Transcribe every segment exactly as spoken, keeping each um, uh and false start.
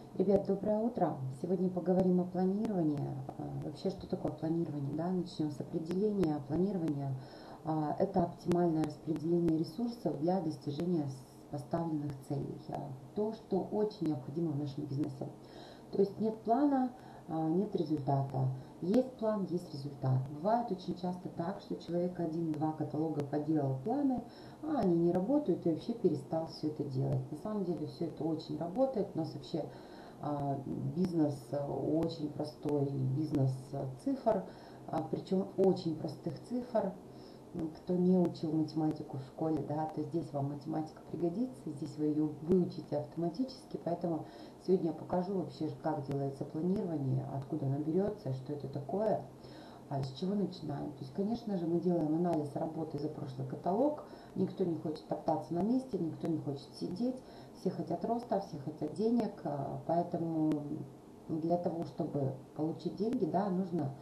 Ребят, доброе утро. Сегодня поговорим о планировании. А, Вообще, что такое планирование? Да? Начнем с определения. Планирование а, – это оптимальное распределение ресурсов для достижения с- поставленных целей. А, То, что очень необходимо в нашем бизнесе. То есть нет плана, а, нет результата. Есть план, есть результат. Бывает очень часто так, что человек один-два каталога поделал планы, а они не работают и вообще перестал все это делать. На самом деле все это очень работает. У нас вообще а, бизнес а, очень простой, бизнес а, цифр, а, причем очень простых цифр. Кто не учил математику в школе, да, то здесь вам математика пригодится, здесь вы ее выучите автоматически, поэтому сегодня я покажу вообще, как делается планирование, откуда оно берется, что это такое, а с чего начинаем. То есть, конечно же, мы делаем анализ работы за прошлый каталог, никто не хочет топтаться на месте, никто не хочет сидеть, все хотят роста, все хотят денег, а, поэтому для того, чтобы получить деньги, да, нужно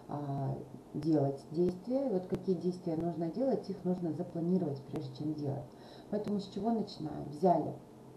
а, делать действия. И вот какие действия нужно делать, их нужно запланировать, прежде чем делать. Поэтому с чего начинаем? Взяли,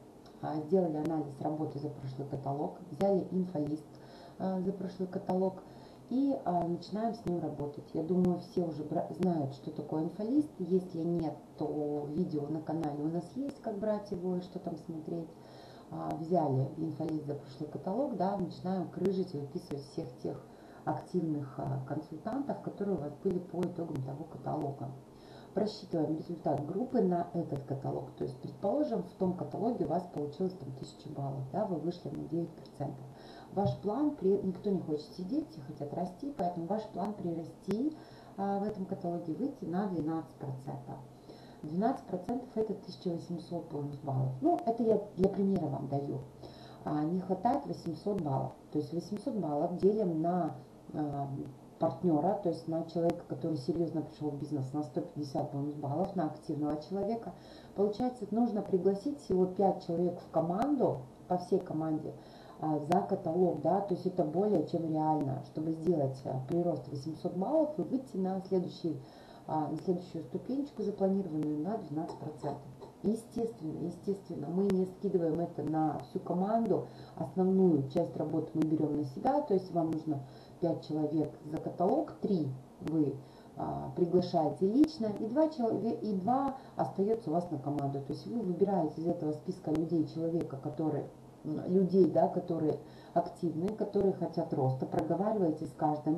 а, сделали анализ работы за прошлый каталог, взяли инфолист а, за прошлый каталог и а, начинаем с ним работать. Я думаю, все уже знают, что такое инфолист. Если нет, то видео на канале у нас есть, как брать его и что там смотреть. А, взяли инфолист за прошлый каталог, да, начинаем крыжить и выписывать всех тех активных а, консультантов, которые у вас были по итогам того каталога. Просчитываем результат группы на этот каталог. То есть, предположим, в том каталоге у вас получилось там тысяча баллов, да, вы вышли на девять процентов. Ваш план, при... никто не хочет сидеть, все хотят расти, поэтому ваш план прирасти а, в этом каталоге, выйти на двенадцать процентов. двенадцать процентов это тысяча восемьсот бонус баллов. Ну, это я для примера вам даю. А, не хватает восемьсот баллов. То есть восемьсот баллов делим на а, партнера, то есть на человека, который серьезно пришел в бизнес, на сто пятьдесят бонус баллов, на активного человека. Получается, нужно пригласить всего пять человек в команду, по всей команде, а, за каталог, да, то есть это более чем реально, чтобы сделать а, прирост восемьсот баллов и выйти на, следующий, а, на следующую ступенечку, запланированную на двенадцать процентов. Естественно, естественно, мы не скидываем это на всю команду, основную часть работы мы берем на себя, то есть вам нужно пять человек за каталог, три вы а, приглашаете лично, и два, человека, и два остается у вас на команду. То есть вы выбираете из этого списка людей человека, которые, людей, да, которые активные, которые хотят роста, проговариваете с каждым,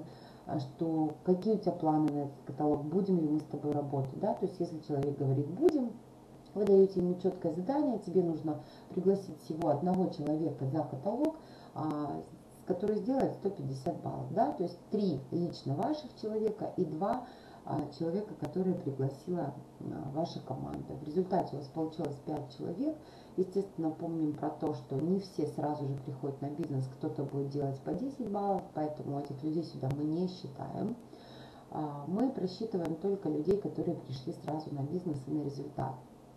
что какие у тебя планы на этот каталог, будем ли мы с тобой работать, да, то есть если человек говорит будем, вы даете ему четкое задание, тебе нужно пригласить всего одного человека за каталог, а, который сделает сто пятьдесят баллов. Да? То есть три лично ваших человека и два а, человека, которые пригласила а, ваша команда. В результате у вас получилось пять человек. Естественно, помним про то, что не все сразу же приходят на бизнес, кто-то будет делать по десять баллов, поэтому этих людей сюда мы не считаем. А, мы просчитываем только людей, которые пришли сразу на бизнес и на результат.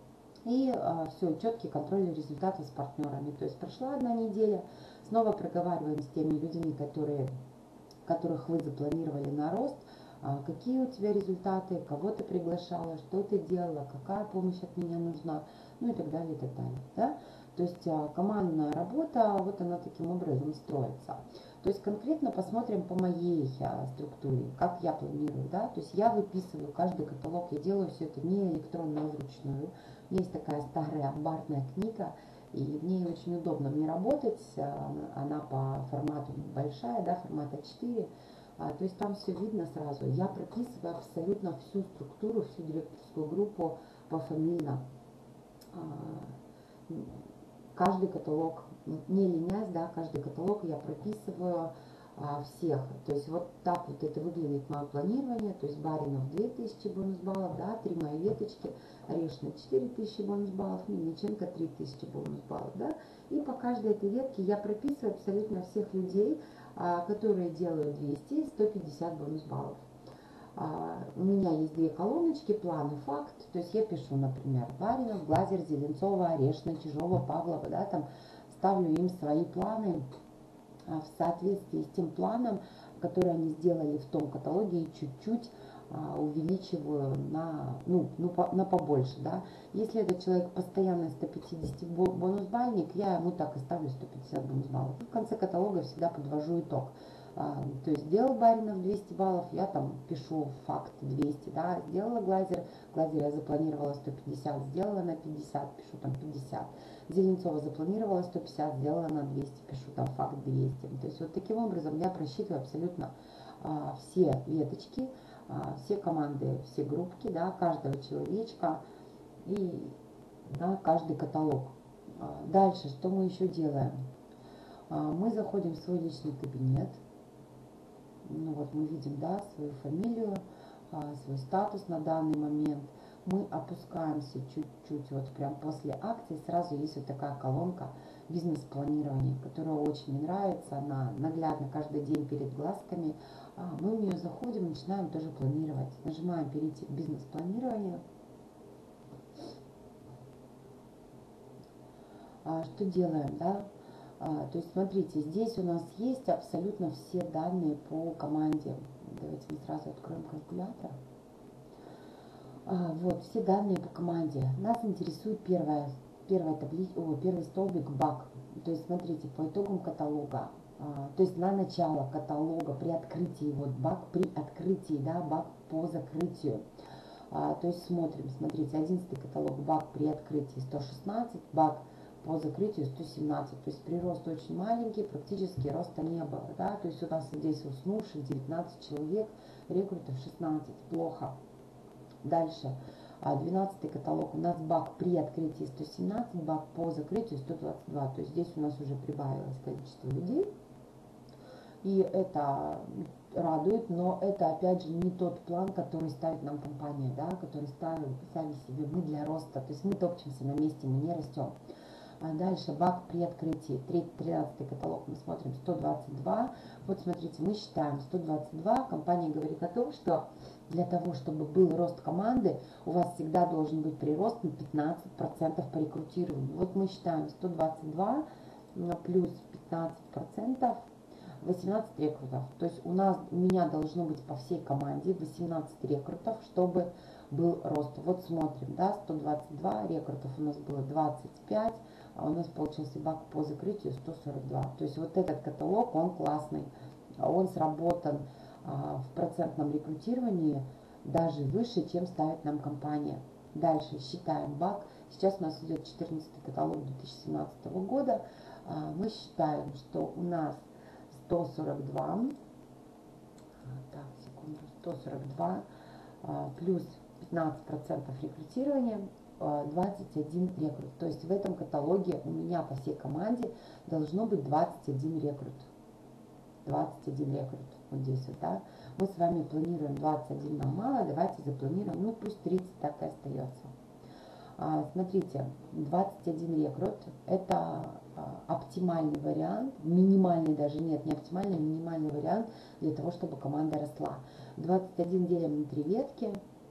И а, все, четкий контроль результатов с партнерами. То есть прошла одна неделя, снова проговариваем с теми людьми, которые, которых вы запланировали на рост, а, какие у тебя результаты, кого ты приглашала, что ты делала, какая помощь от меня нужна, ну и так далее, и так далее. Да? То есть а, командная работа, вот она таким образом строится. То есть конкретно посмотрим по моей а, структуре, как я планирую. Да? То есть я выписываю каждый каталог, я делаю все это не электронно, а вручную. У меня есть такая старая амбарная книга, и в ней очень удобно мне работать. Она по формату большая, да, формат а четыре. А, то есть там все видно сразу. Я прописываю абсолютно всю структуру, всю директорскую группу пофамильно. А, каждый каталог, не ленясь, да, каждый каталог я прописываю а, всех. То есть вот так вот это выглядит мое планирование. То есть Баринов две тысячи бонус баллов, да, три мои веточки, Орешина четыре тысячи бонус баллов, Мельниченко три тысячи бонус баллов, да. И по каждой этой ветке я прописываю абсолютно всех людей, а, которые делают двести сто пятьдесят бонус баллов. А, у меня есть две колоночки, план и факт. То есть я пишу, например, Баринов, Глазер, Зеленцова, Орешина, Чижова, Павлова, да, там ставлю им свои планы а, в соответствии с тем планом, который они сделали в том каталоге, и чуть-чуть увеличиваю на, ну, ну, по, на побольше, да. Если этот человек постоянно сто пятьдесят бонус бальник, я ему так и ставлю сто пятьдесят бонус баллов. И в конце каталога всегда подвожу итог. А, то есть сделал Баринов двести баллов, я там пишу факт двести, да, сделала глазер, глазер я запланировала сто пятьдесят, сделала на пятьдесят, пишу там пятьдесят. Зеленцова запланировала сто пятьдесят, сделала на двести, пишу там факт двести. То есть вот таким образом я просчитываю абсолютно а, все веточки, все команды, все группки, да, каждого человечка и да, каждый каталог. Дальше, что мы еще делаем? Мы заходим в свой личный кабинет. Ну вот мы видим, да, свою фамилию, свой статус на данный момент. Мы опускаемся чуть-чуть, вот прям после акции сразу есть вот такая колонка бизнес-планирования, которая очень мне нравится, она наглядно каждый день перед глазками. Мы в нее заходим и начинаем тоже планировать. Нажимаем перейти к бизнес-планированию. Что делаем, да? То есть смотрите, здесь у нас есть абсолютно все данные по команде. Давайте мы сразу откроем калькулятор. Вот, все данные по команде. Нас интересует первая, первая таблица, о, первый столбик баг. То есть смотрите, по итогам каталога, а, то есть на начало каталога при открытии, вот баг при открытии, да, баг по закрытию. А, то есть смотрим, смотрите, одиннадцатый каталог, баг при открытии сто шестнадцать, баг по закрытию сто семнадцать. То есть прирост очень маленький, практически роста не было, да. То есть у нас здесь уснувших девятнадцать человек, рекрутов шестнадцать, плохо. Дальше, двенадцатый каталог, у нас баг при открытии сто семнадцать, баг по закрытию сто двадцать два. То есть здесь у нас уже прибавилось количество людей. И это радует, но это опять же не тот план, который ставит нам компания, да, который ставим сами себе мы для роста. То есть мы топчемся на месте, мы не растем. А дальше баг при открытии, тринадцатый каталог, мы смотрим сто двадцать два. Вот смотрите, мы считаем сто двадцать два, компания говорит о том, что для того, чтобы был рост команды, у вас всегда должен быть прирост на пятнадцать процентов по рекрутированию. Вот мы считаем сто двадцать два плюс пятнадцать процентов, восемнадцать рекрутов. То есть у нас, у меня должно быть по всей команде восемнадцать рекрутов, чтобы был рост. Вот смотрим, да, сто двадцать два рекрутов у нас было двадцать пять, а у нас получился баг по закрытию сто сорок два. То есть вот этот каталог, он классный, он сработан а, в процентном рекрутировании даже выше, чем ставит нам компания. Дальше считаем баг. Сейчас у нас идет четырнадцатый каталог две тысячи семнадцатого года. А, мы считаем, что у нас сто сорок два, так, секунду, сто сорок два а, плюс пятнадцать процентов рекрутирования, двадцать один рекрут. То есть в этом каталоге у меня по всей команде должно быть двадцать один рекрут. двадцать один рекрут. Вот здесь вот, да. Мы с вами планируем двадцать один, нам мало, давайте запланируем, ну пусть тридцать так и остается. А, смотрите, двадцать один рекрут это а, оптимальный вариант, минимальный даже нет, не оптимальный, а минимальный вариант для того, чтобы команда росла. двадцать один делим на три ветки.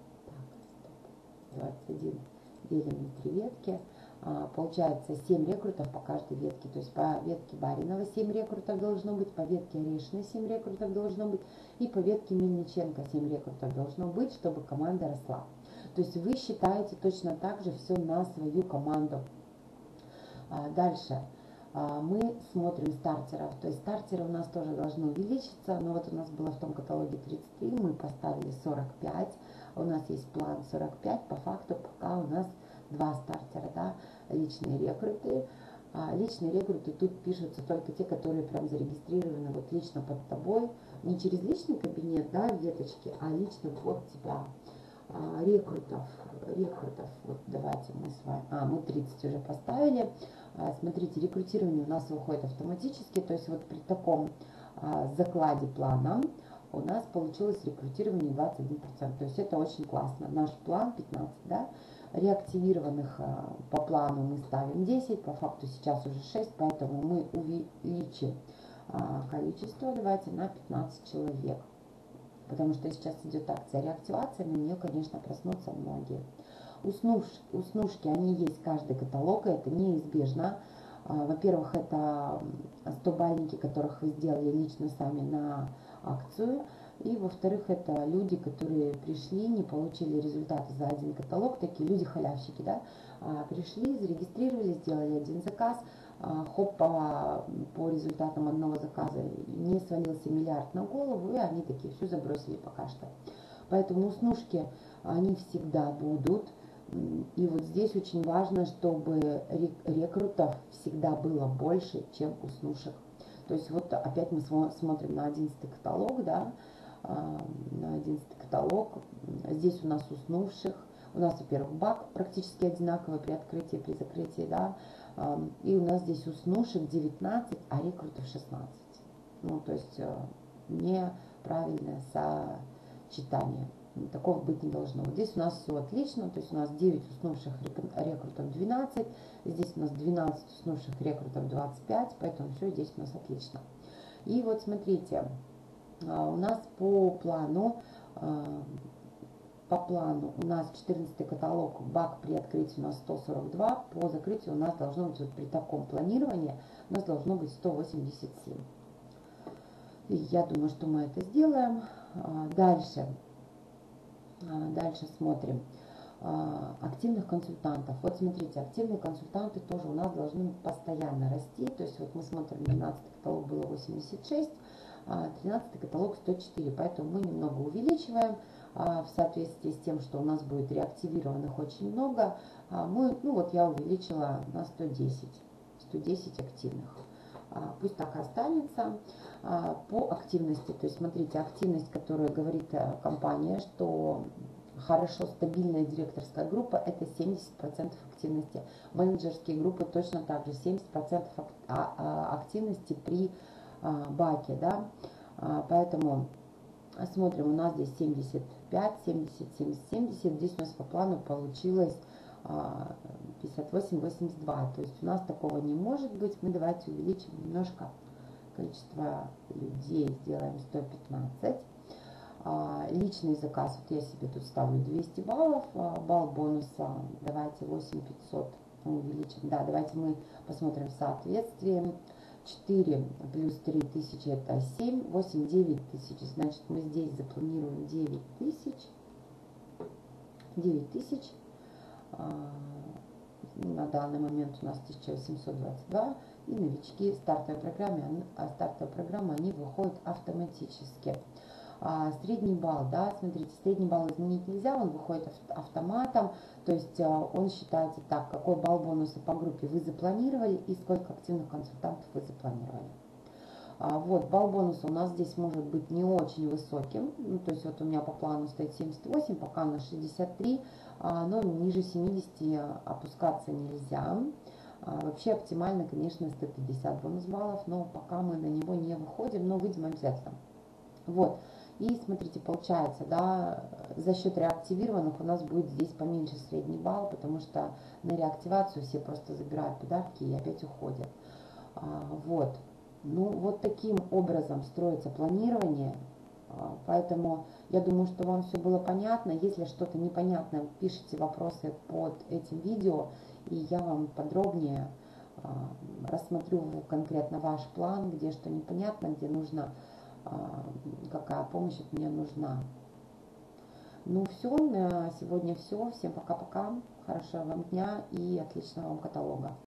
двадцать один делим на три ветки. А, получается семь рекрутов по каждой ветке. То есть по ветке Баринова семь рекрутов должно быть, по ветке Орешина семь рекрутов должно быть, и по ветке Мельниченко семь рекрутов должно быть, чтобы команда росла. То есть вы считаете точно так же все на свою команду. А, дальше. А, мы смотрим стартеров. То есть стартеры у нас тоже должны увеличиться. Но вот у нас было в том каталоге тридцать три, мы поставили сорок пять. У нас есть план сорок пять. По факту пока у нас два стартера, да, личные рекруты. А личные рекруты тут пишутся только те, которые прям зарегистрированы вот лично под тобой. Не через личный кабинет, да, веточки, а лично под тебя. А, рекрутов, рекрутов, вот давайте мы с вами, а, мы тридцать уже поставили. А, смотрите, рекрутирование у нас выходит автоматически, то есть вот при таком а, закладе плана у нас получилось рекрутирование двадцать один процент, то есть это очень классно. Наш план пятнадцать, да, реактивированных а, по плану мы ставим десять, по факту сейчас уже шесть, поэтому мы увеличим а, количество, давайте на пятнадцать человек. Потому что сейчас идет акция реактивации, на нее, конечно, проснутся многие. Уснувши, уснушки, они есть каждый каталог, и это неизбежно. Во-первых, это сто бальники, которых вы сделали лично сами на акцию. И, во-вторых, это люди, которые пришли, не получили результаты за один каталог, такие люди-халявщики, да, а, пришли, зарегистрировались, сделали один заказ, а, хоп, по, по результатам одного заказа не свалился миллиард на голову, и они такие все забросили пока что. Поэтому уснушки, они всегда будут. И вот здесь очень важно, чтобы рекрутов всегда было больше, чем уснушек. То есть вот опять мы смотрим на одиннадцатый каталог, да, на одиннадцатый каталог. Здесь у нас уснувших. У нас, во-первых, баг практически одинаковый при открытии, при закрытии, да. И у нас здесь уснувших девятнадцать, а рекрутов шестнадцать. Ну, то есть неправильное сочетание. Такого быть не должно. Вот здесь у нас все отлично, то есть у нас девять уснувших рекрутов двенадцать, здесь у нас двенадцать уснувших рекрутов двадцать пять, поэтому все здесь у нас отлично. И вот смотрите, у нас по плану, по плану у нас четырнадцатый каталог, баг при открытии у нас сто сорок два, по закрытию у нас должно быть, вот при таком планировании, у нас должно быть сто восемьдесят семь. И я думаю, что мы это сделаем. Дальше. Дальше смотрим активных консультантов. Вот смотрите, активные консультанты тоже у нас должны постоянно расти. То есть вот мы смотрим, двенадцатый каталог было восемьдесят шесть, тринадцатый каталог сто четыре. Поэтому мы немного увеличиваем в соответствии с тем, что у нас будет реактивированных очень много. Мы, ну вот я увеличила на сто десять, сто десять активных. Пусть так и останется. По активности, то есть смотрите, активность, которую говорит компания, что хорошо стабильная директорская группа, это семьдесят процентов активности. Менеджерские группы точно так же, семьдесят процентов активности при баке, да. Поэтому смотрим, у нас здесь семьдесят пять, семьдесят, семьдесят, семьдесят, здесь у нас по плану получилось пятьдесят восемь, восемьдесят два, то есть у нас такого не может быть. Мы давайте увеличим немножко количество людей, сделаем сто пятнадцать. Личный заказ, вот я себе тут ставлю двести баллов, балл бонуса давайте восемь тысяч пятьсот увеличим. Да, давайте мы посмотрим соответствие. четыре плюс три тысячи это семь, восемь, девять тысяч, значит мы здесь запланируем девять тысяч. девять тысяч. На данный момент у нас тысяча восемьсот двадцать два, и новички стартовой программы, а стартовая программа, они выходят автоматически. А средний балл, да, смотрите, средний балл изменить нельзя, он выходит автоматом, то есть он считается так, какой балл бонуса по группе вы запланировали и сколько активных консультантов вы запланировали. А вот, балл бонуса у нас здесь может быть не очень высоким, ну, то есть вот у меня по плану стоит семьдесят восемь, пока на шестьдесят три, но ниже семидесяти опускаться нельзя. Вообще оптимально, конечно, сто пятьдесят бонус баллов, но пока мы на него не выходим, но выйдем обязательно. Вот, и смотрите, получается, да, за счет реактивированных у нас будет здесь поменьше средний балл, потому что на реактивацию все просто забирают подарки и опять уходят. Вот, ну вот таким образом строится планирование. Поэтому я думаю, что вам все было понятно. Если что-то непонятно, пишите вопросы под этим видео, и я вам подробнее рассмотрю конкретно ваш план, где что непонятно, где нужно, какая помощь от меня нужна. Ну все, на сегодня все. Всем пока-пока. Хорошего вам дня и отличного вам каталога.